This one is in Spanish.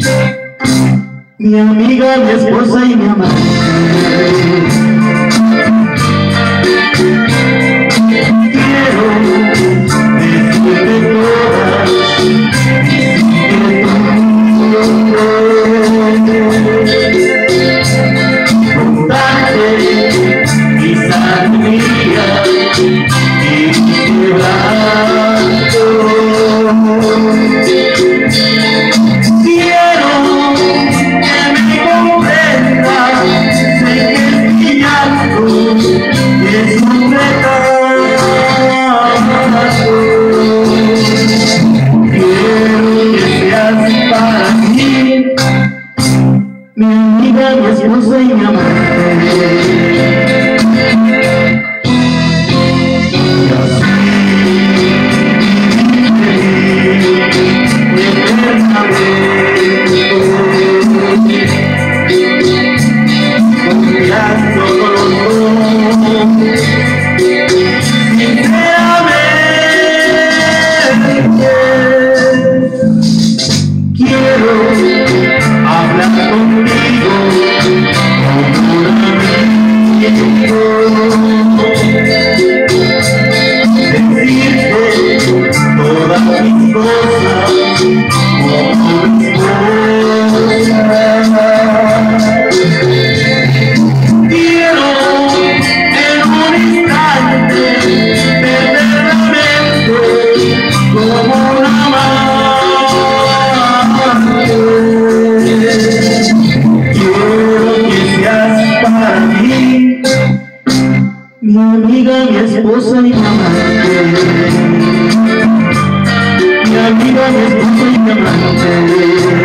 mi amiga, mi esposa y mi amante. Quiero decirte todas mis inquietudes, contarte mis alegrías y mis quebrantos. Quiero que me comprendas, sé que mi llanto es un retraso. Quiero que seas para mí mi amiga, mi esposa y mi amante. Y así eternamente, confiando con los dos, sinceramente. Quiero hablar contigo como un amigo, decirte todas mis cosas como mis cosas. Quiero en un instante perder la mente como un amante. Quiero que seas para mí mi amiga, mi esposa y mi amante. Mi amiga, mi esposa y mi amante.